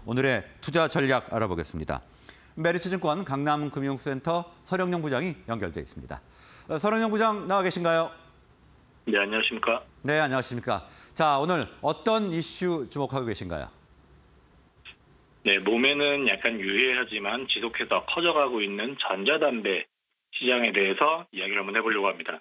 오늘의 투자 전략 알아보겠습니다. 메리츠증권 강남금융센터 서령용 부장이 연결돼 있습니다. 서령용 부장 나와 계신가요? 네, 안녕하십니까? 네, 안녕하십니까? 자, 오늘 어떤 이슈 주목하고 계신가요? 네, 몸에는 약간 유해하지만 지속해서 커져가고 있는 전자담배 시장에 대해서 이야기를 한번 해보려고 합니다.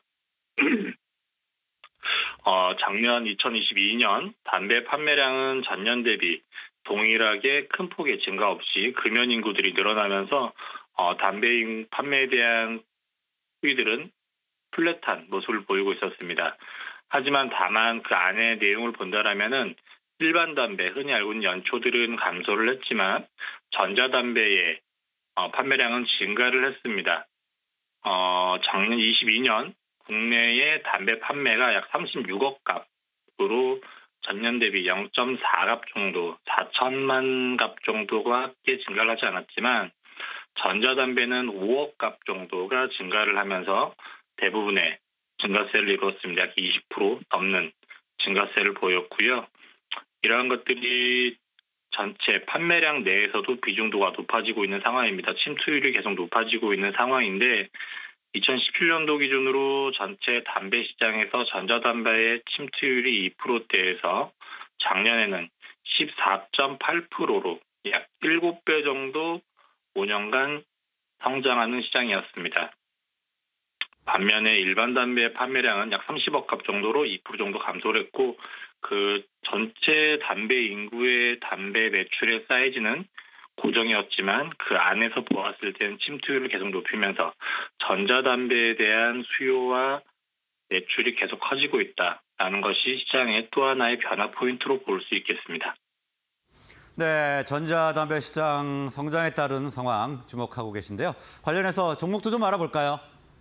작년 2022년 담배 판매량은 전년 대비 동일하게 큰 폭의 증가 없이 금연 인구들이 늘어나면서 담배 판매에 대한 수익들은 플랫한 모습을 보이고 있었습니다. 하지만 다만 그 안의 내용을 본다라면은 일반 담배, 흔히 알고 있는 연초들은 감소를 했지만 전자담배의 판매량은 증가를 했습니다. 작년 22년 국내의 담배 판매가 약 36억 값으로 전년 대비 0.4값 정도, 4천만 값 정도가 꽤 증가를 하지 않았지만 전자담배는 5억 값 정도가 증가를 하면서 대부분의 증가세를 이루었습니다. 약 20% 넘는 증가세를 보였고요. 이러한 것들이 전체 판매량 내에서도 비중도가 높아지고 있는 상황입니다. 침투율이 계속 높아지고 있는 상황인데 2017년도 기준으로 전체 담배 시장에서 전자담배의 침투율이 2%대에서 작년에는 14.8%로 약 7배 정도 5년간 성장하는 시장이었습니다. 반면에 일반 담배 판매량은 약 30억 값 정도로 2% 정도 감소를 했고 그 전체 담배 인구의 담배 매출의 사이즈는 고정이었지만 그 안에서 보았을 때는 침투율을 계속 높이면서 전자담배에 대한 수요와 매출이 계속 커지고 있다는 것이 시장의 또 하나의 변화 포인트로 볼 수 있겠습니다. 네, 전자담배 시장 성장에 따른 상황 주목하고 계신데요. 관련해서 종목도 좀 알아볼까요?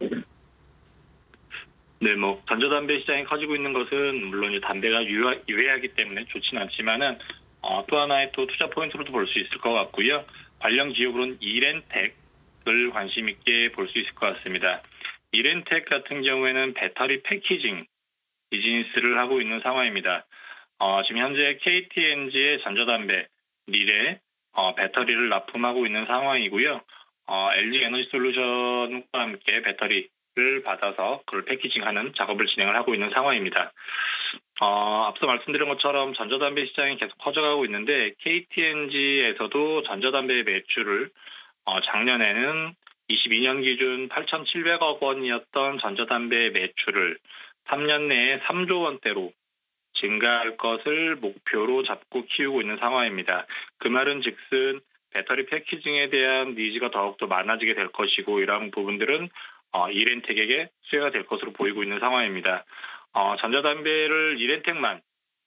네, 전자담배 시장이 커지고 있는 것은 물론 담배가 유해하기 때문에 좋지는 않지만은 또 하나의 또 투자 포인트로도 볼 수 있을 것 같고요. 관련 기업으로는 이렌텍을 관심 있게 볼 수 있을 것 같습니다. 이렌텍 같은 경우에는 배터리 패키징 비즈니스를 하고 있는 상황입니다. 지금 현재 KT&G의 전자담배 닐에 배터리를 납품하고 있는 상황이고요. LG 에너지 솔루션과 함께 배터리를 받아서 그걸 패키징하는 작업을 진행을 하고 있는 상황입니다. 앞서 말씀드린 것처럼 전자담배 시장이 계속 커져가고 있는데 KT&G에서도 전자담배 매출을 작년에는 22년 기준 8,700억 원이었던 전자담배 매출을 3년 내에 3조 원대로 증가할 것을 목표로 잡고 키우고 있는 상황입니다. 그 말은 즉슨 배터리 패키징에 대한 니즈가 더욱더 많아지게 될 것이고 이러한 부분들은 이렌텍에게 수혜가 될 것으로 보이고 있는 상황입니다. 전자담배를 이렌텍만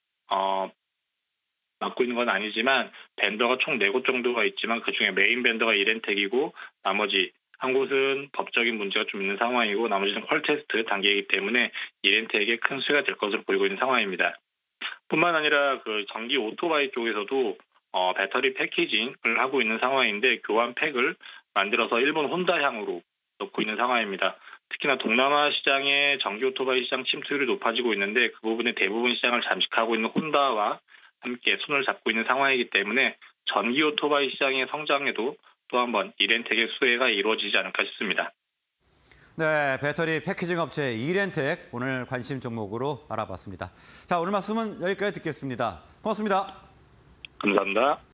맡고 있는 건 아니지만 벤더가 총 4곳 정도가 있지만 그중에 메인 벤더가 이렌텍이고 나머지 한 곳은 법적인 문제가 좀 있는 상황이고 나머지는 퀄테스트 단계이기 때문에 이렌텍에게 큰 수혜가 될 것으로 보이고 있는 상황입니다. 뿐만 아니라 그 전기 오토바이 쪽에서도 배터리 패키징을 하고 있는 상황인데 교환 팩을 만들어서 일본 혼다향으로 넣고 있는 상황입니다. 특히나 동남아 시장의 전기 오토바이 시장 침투율이 높아지고 있는데 그 부분의 대부분 시장을 잠식하고 있는 혼다와 함께 손을 잡고 있는 상황이기 때문에 전기 오토바이 시장의 성장에도 또 한 번 이렌텍의 수혜가 이루어지지 않을까 싶습니다. 네, 배터리 패키징 업체 이렌텍 오늘 관심 종목으로 알아봤습니다. 자, 오늘 말씀은 여기까지 듣겠습니다. 고맙습니다. 감사합니다.